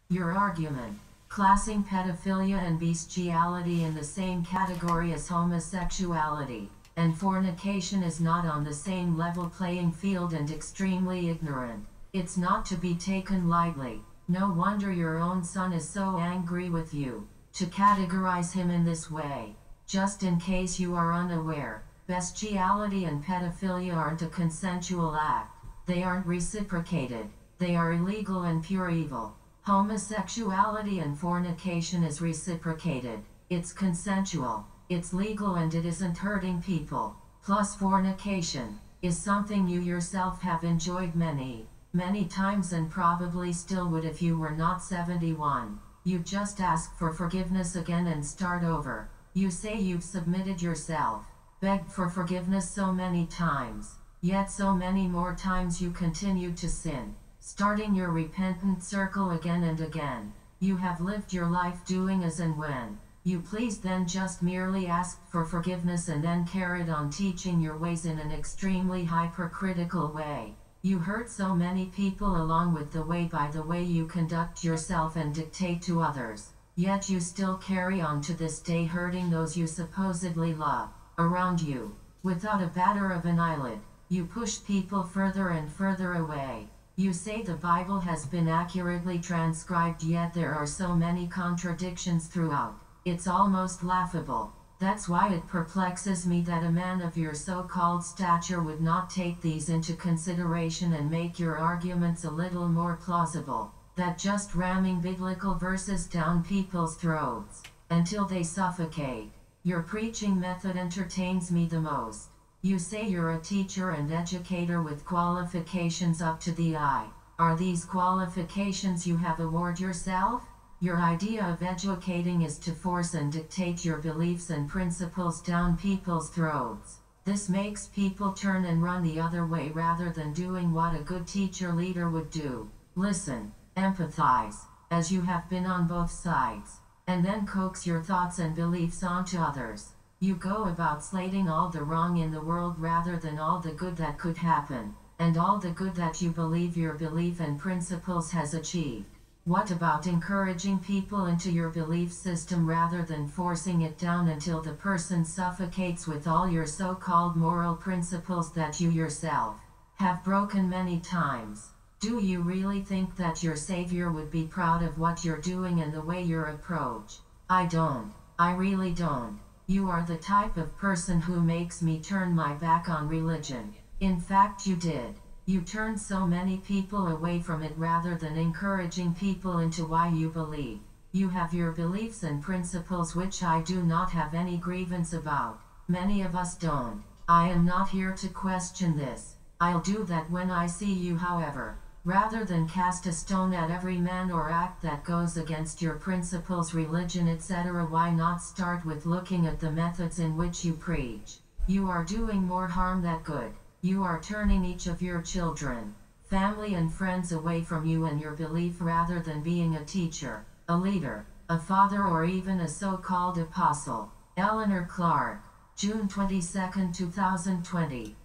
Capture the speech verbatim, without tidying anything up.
Your argument, classing pedophilia and bestiality in the same category as homosexuality and fornication is not on the same level playing field and extremely ignorant. It's not to be taken lightly. No wonder your own son is so angry with you. To categorize him in this way, just in case you are unaware, bestiality and pedophilia aren't a consensual act. They aren't reciprocated. They are illegal and pure evil. Homosexuality and fornication is reciprocated. It's consensual. It's legal and it isn't hurting people. Plus fornication is something you yourself have enjoyed many, many times and probably still would if you were not seventy-one. You just ask for forgiveness again and start over. You say you've submitted yourself, begged for forgiveness so many times, yet so many more times you continue to sin, starting your repentant circle again and again. You have lived your life doing as and when you please, then just merely asked for forgiveness and then carried on teaching your ways in an extremely hypercritical way. You hurt so many people along with the way by the way you conduct yourself and dictate to others, yet you still carry on to this day hurting those you supposedly love around you. Without a batter of an eyelid, you push people further and further away. You say the Bible has been accurately transcribed, yet there are so many contradictions throughout. It's almost laughable. That's why it perplexes me that a man of your so-called stature would not take these into consideration and make your arguments a little more plausible. That just ramming biblical verses down people's throats until they suffocate. Your preaching method entertains me the most. You say you're a teacher and educator with qualifications up to the eye. Are these qualifications you have awarded yourself? Your idea of educating is to force and dictate your beliefs and principles down people's throats. This makes people turn and run the other way rather than doing what a good teacher leader would do. Listen, empathize, as you have been on both sides, and then coax your thoughts and beliefs onto others. You go about slating all the wrong in the world rather than all the good that could happen, and all the good that you believe your belief and principles has achieved. What about encouraging people into your belief system rather than forcing it down until the person suffocates with all your so-called moral principles that you yourself have broken many times? Do you really think that your Savior would be proud of what you're doing and the way your approach? I don't. I really don't. You are the type of person who makes me turn my back on religion. In fact, you did. You turned so many people away from it rather than encouraging people into why you believe. You have your beliefs and principles, which I do not have any grievance about. Many of us don't. I am not here to question this. I'll do that when I see you, however. Rather than cast a stone at every man or act that goes against your principles, religion, et cetera, why not start with looking at the methods in which you preach? You are doing more harm than good. You are turning each of your children, family and friends away from you and your belief rather than being a teacher, a leader, a father, or even a so-called apostle. Eleanor Clark, June twenty-second, two thousand twenty.